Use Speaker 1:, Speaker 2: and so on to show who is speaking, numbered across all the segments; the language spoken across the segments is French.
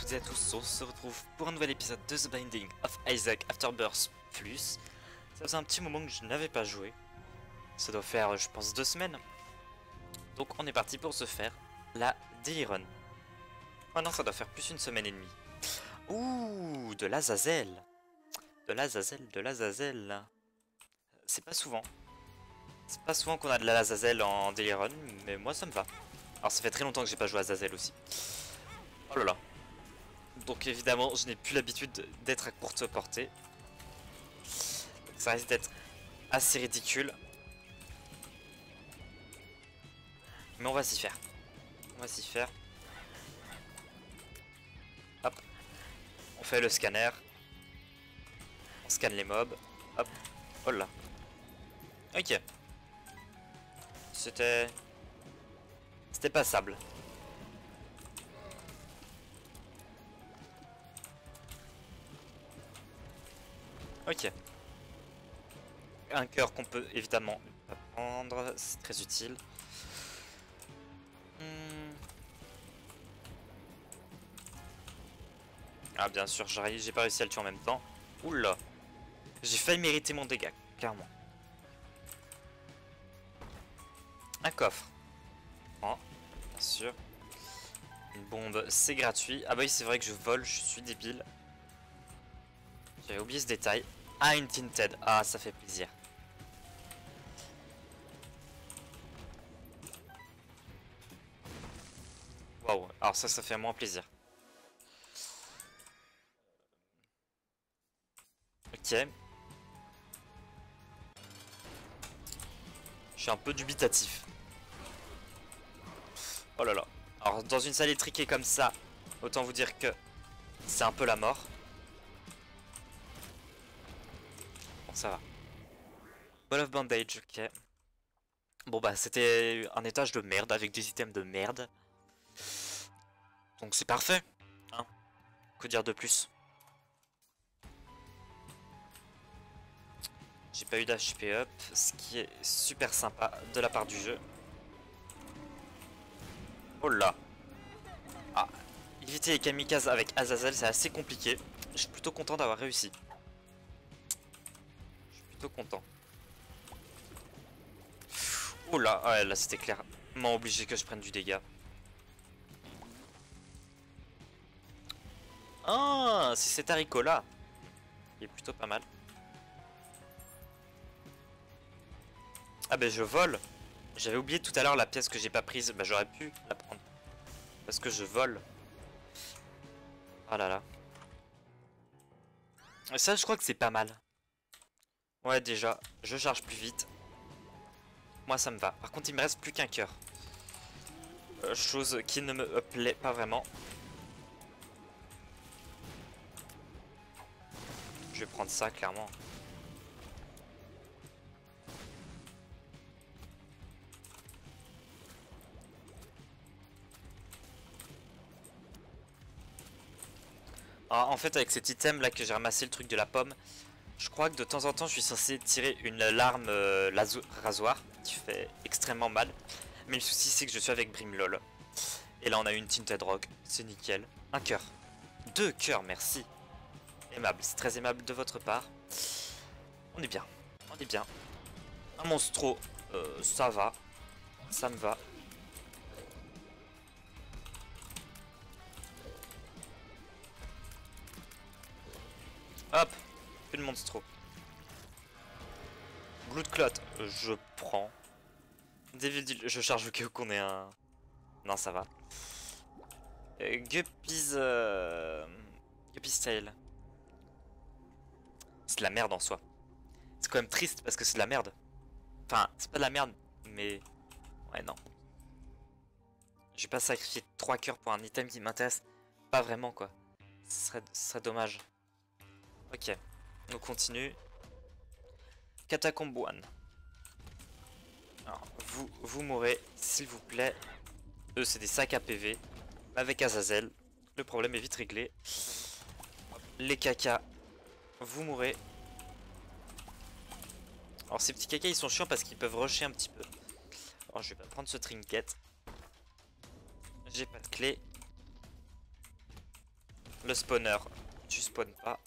Speaker 1: toutes et à tous, on se retrouve pour un nouvel épisode de The Binding of Isaac Afterbirth Plus. Ça faisait un petit moment que je n'avais pas joué. Ça doit faire, je pense, 2 semaines. Donc on est parti pour se faire la Daily Run. Oh non, ça doit faire plus une semaine et demie. Ouh, de l'Azazel. De l'Azazel, de l'Azazel. C'est pas souvent. C'est pas souvent qu'on a de l'Azazel en Daily Run, mais moi ça me va. Alors ça fait très longtemps que j'ai pas joué à Azazel aussi. Oh là là. Donc évidemment, je n'ai plus l'habitude d'être à courte portée. Ça risque d'être assez ridicule. Mais on va s'y faire. On va s'y faire. Hop. On fait le scanner. On scanne les mobs. Hop. Oh là. Ok. C'était passable. Ok. Un cœur qu'on peut évidemment pas prendre, c'est très utile. Ah bien sûr, j'ai pas réussi à le tuer en même temps. Oula. J'ai failli mériter mon dégât, clairement. Un coffre. Oh, bien sûr. Une bombe, c'est gratuit. Ah bah oui, c'est vrai que je vole, je suis débile. J'avais oublié ce détail. Ah, une Tinted. Ah, ça fait plaisir. Waouh, alors ça fait moins plaisir. Ok. Je suis un peu dubitatif. Oh là là. Alors, dans une salle étriquée comme ça, autant vous dire que c'est un peu la mort. Bon, ça va. Ball of bandage, ok. Bon bah, c'était un étage de merde avec des items de merde. Donc c'est parfait. Hein, que dire de plus? J'ai pas eu d'HP up, ce qui est super sympa de la part du jeu. Oh là. Ah, éviter les kamikazes avec Azazel, c'est assez compliqué. Je suis plutôt content d'avoir réussi. Je suis plutôt content. Oh là, ouais, là c'était clairement obligé que je prenne du dégât. Ah, c'est cet haricot là. Il est plutôt pas mal. Ah ben je vole. J'avais oublié tout à l'heure la pièce que j'ai pas prise. Bah j'aurais pu la prendre. Parce que je vole. Ah là là. Et ça je crois que c'est pas mal. Ouais déjà, je charge plus vite. Moi ça me va. Par contre il me reste plus qu'un cœur. Chose qui ne me plaît pas vraiment. Je vais prendre ça clairement. Alors, en fait avec cet item là que j'ai ramassé, le truc de la pomme, je crois que de temps en temps je suis censé tirer une larme rasoir qui fait extrêmement mal. Mais le souci c'est que je suis avec Brimlol. Et là on a une Tinted Rock, c'est nickel. Un cœur. 2 cœurs, merci. Aimable, c'est très aimable de votre part. On est bien, on est bien. Un monstro, ça va. Ça me va. Hop, plus de monstro. Gloodclot, je prends. Devil Deal, je charge au cas où qu'on ait un... Non, ça va. Guppy's... Guppy's Tail. C'est de la merde en soi. C'est quand même triste parce que c'est de la merde. Enfin, c'est pas de la merde, mais... Ouais, non. Je vais pas sacrifier 3 cœurs pour un item qui m'intéresse pas vraiment, quoi. Ce serait dommage. Ok, on continue. Catacomb 1. Alors, vous mourrez, s'il vous plaît. Eux, c'est des sacs à PV. Avec Azazel, le problème est vite réglé. Les cacas, vous mourrez. Alors, ces petits cacas, ils sont chiants parce qu'ils peuvent rusher un petit peu. Alors, je vais pas prendre ce trinket. J'ai pas de clé. le spawner, tu spawns pas.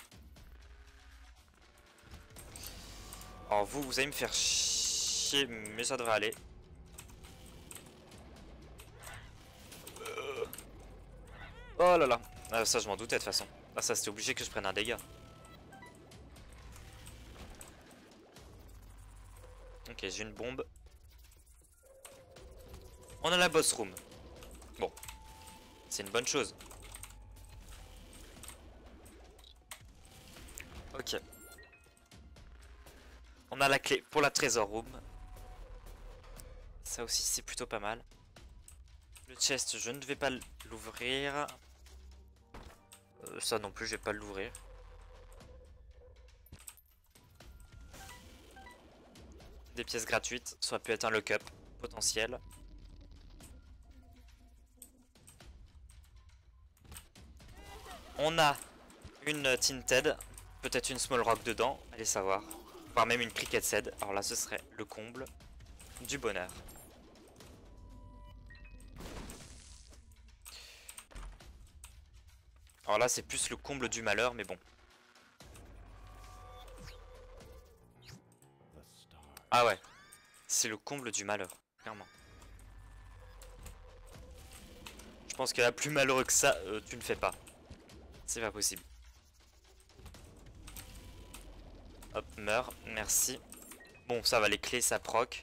Speaker 1: Alors vous allez me faire chier, mais ça devrait aller. Oh là là, ah, ça je m'en doutais de toute façon. Ah ça c'était obligé que je prenne un dégât. Ok, j'ai une bombe. On a la boss room. Bon, c'est une bonne chose. Ok. On a la clé pour la trésor room. Ça aussi c'est plutôt pas mal. Le chest je ne vais pas l'ouvrir. Ça non plus je vais pas l'ouvrir. Des pièces gratuites, ça aurait pu être un lock-up potentiel. On a une Tinted, peut-être une Small Rock dedans, allez savoir. Voire même une Cricket Seed, alors là ce serait le comble du bonheur. Alors là c'est plus le comble du malheur, mais bon. Ah ouais, c'est le comble du malheur, clairement. Je pense que là plus malheureux que ça, tu ne fais pas. C'est pas possible. Hop, meurs, merci. Bon, ça va, les clés, ça proc.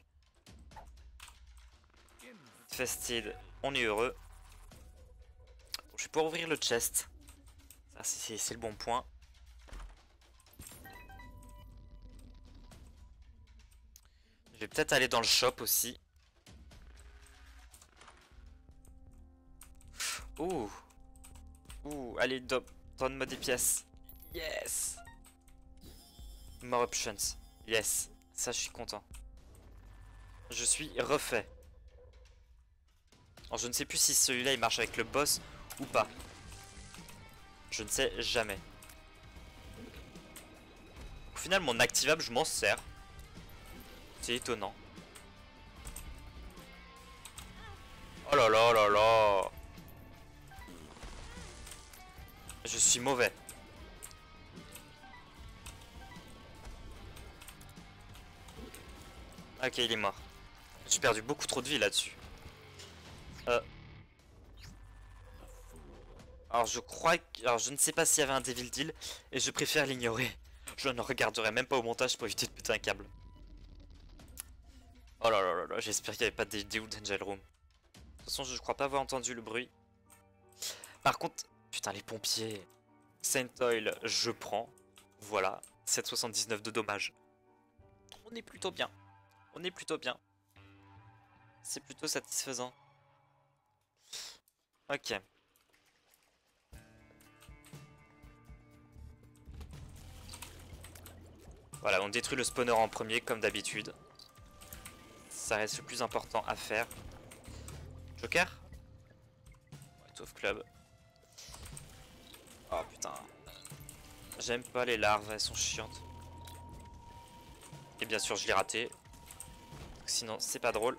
Speaker 1: Fested, on est heureux. Bon, je vais pouvoir ouvrir le chest. Ça, c'est le bon point. Je vais peut-être aller dans le shop aussi. Ouh. Ouh, allez, donne-moi des pièces. Yes. More options. Yes. Ça, je suis content. Je suis refait. Alors, je ne sais plus si celui-là, il marche avec le boss ou pas. Je ne sais jamais. Au final, mon activable, je m'en sers. C'est étonnant. Oh là là là là. Je suis mauvais. Ok, il est mort. J'ai perdu beaucoup trop de vie là-dessus. Alors je crois que... Alors je ne sais pas s'il y avait un Devil Deal. Et je préfère l'ignorer. Je ne regarderai même pas au montage pour éviter de péter un câble. Oh là là là là, j'espère qu'il n'y avait pas de Deal d'Angel Room. De toute façon je crois pas avoir entendu le bruit. Par contre... Putain les pompiers. Saint Oil, je prends. Voilà. 7,79 de dommages. On est plutôt bien. On est plutôt bien. C'est plutôt satisfaisant. Ok. Voilà, on détruit le spawner en premier comme d'habitude. Ça reste le plus important à faire. Joker? White of Club. Oh putain. J'aime pas les larves, elles sont chiantes. Et bien sûr je l'ai raté. Sinon c'est pas drôle.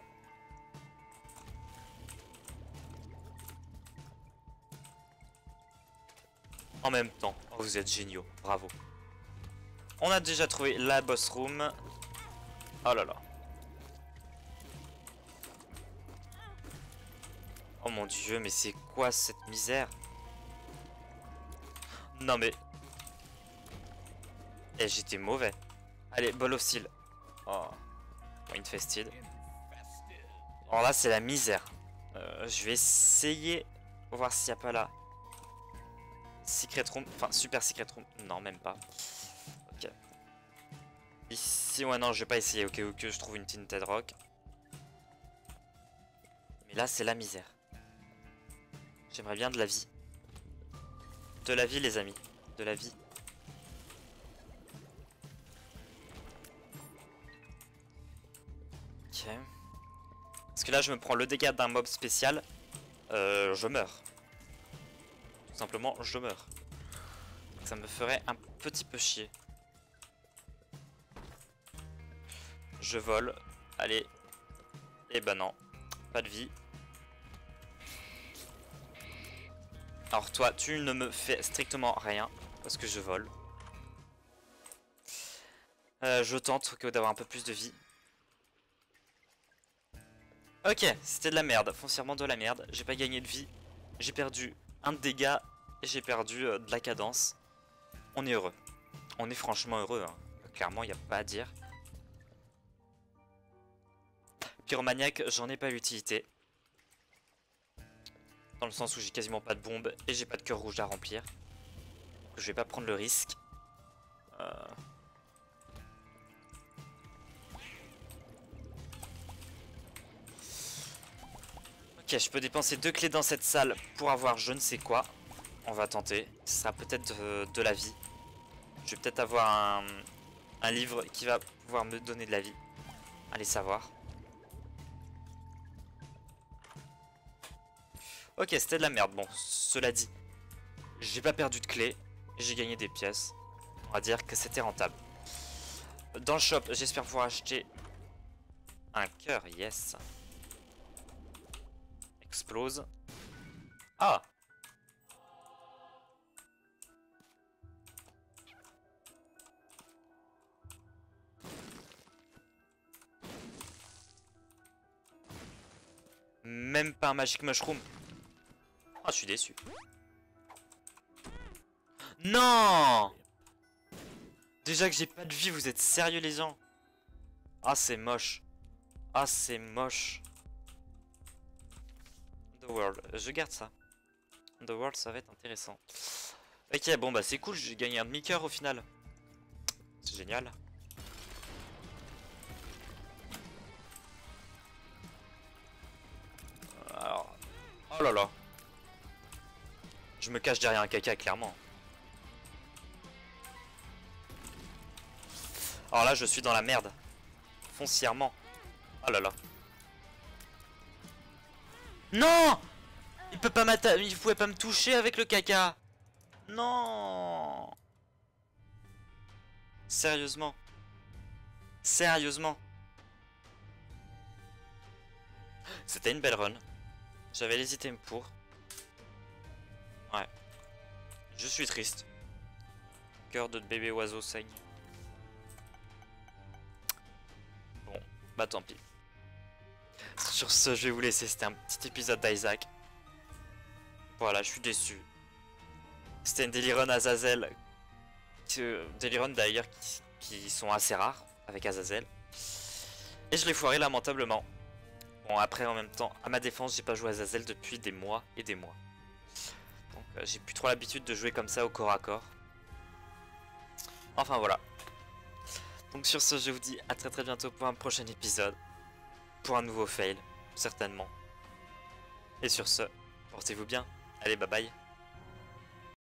Speaker 1: En même temps, oh, vous êtes géniaux, bravo. On a déjà trouvé la boss room. Oh là là. Oh mon dieu, mais c'est quoi cette misère? Non mais... Eh, j'étais mauvais. Allez, ball of steel. Oh. Infested. Alors là, c'est la misère. Je vais essayer... Voir s'il n'y a pas là. Secret room. Enfin, super secret room. Non, même pas. Ok. Ici, ouais, non, je vais pas essayer. Ok, ok, je trouve une tinted rock. Mais là, c'est la misère. J'aimerais bien de la vie. De la vie, les amis. De la vie. Ok. Parce que là, je me prends le dégât d'un mob spécial. Je meurs. Tout simplement, je meurs. Ça me ferait un petit peu chier. Je vole. Allez. Et ben non. Pas de vie. Alors toi, tu ne me fais strictement rien parce que je vole. Je tente d'avoir un peu plus de vie. Ok, c'était de la merde, foncièrement de la merde. J'ai pas gagné de vie. J'ai perdu un de dégâts et j'ai perdu de la cadence. On est heureux. On est franchement heureux, hein. Clairement, il n'y a pas à dire. Pyromaniac, j'en ai pas l'utilité. Dans le sens où j'ai quasiment pas de bombes et j'ai pas de cœur rouge à remplir. Donc, je vais pas prendre le risque. Ok, je peux dépenser 2 clés dans cette salle pour avoir je ne sais quoi. On va tenter. Ce sera peut-être de la vie. Je vais peut-être avoir un livre qui va pouvoir me donner de la vie. Allez savoir. Ok, c'était de la merde. Bon, cela dit, j'ai pas perdu de clés. J'ai gagné des pièces. On va dire que c'était rentable. Dans le shop, j'espère pouvoir acheter un cœur. Yes. Explose. Ah! Même pas un Magic Mushroom. Ah, je suis déçu. Non! Déjà que j'ai pas de vie, vous êtes sérieux les gens? Ah, c'est moche. Ah, c'est moche. The World, je garde ça. The World, ça va être intéressant. Ok, bon bah c'est cool, j'ai gagné un demi-cœur au final. C'est génial. Alors... Oh là là. Je me cache derrière un caca, clairement. Alors là, je suis dans la merde. Foncièrement. Oh là là. Non! Il peut pas m'attaquer, il pouvait pas me toucher avec le caca. Non! Sérieusement. Sérieusement. C'était une belle run. J'avais les items pour. Ouais. Je suis triste. Cœur de bébé oiseau saigne. Bon, bah tant pis. Sur ce, je vais vous laisser. C'était un petit épisode d'Isaac. Voilà, je suis déçu. C'était une daily run Azazel. Daily run d'ailleurs qui sont assez rares avec Azazel. Et je l'ai foiré lamentablement. Bon, après en même temps, à ma défense, j'ai pas joué à Azazel depuis des mois et des mois. Donc j'ai plus trop l'habitude de jouer comme ça au corps à corps. Enfin voilà. Donc sur ce, je vous dis à très bientôt pour un prochain épisode. Pour un nouveau fail, certainement. Et sur ce, portez-vous bien. Allez, bye bye.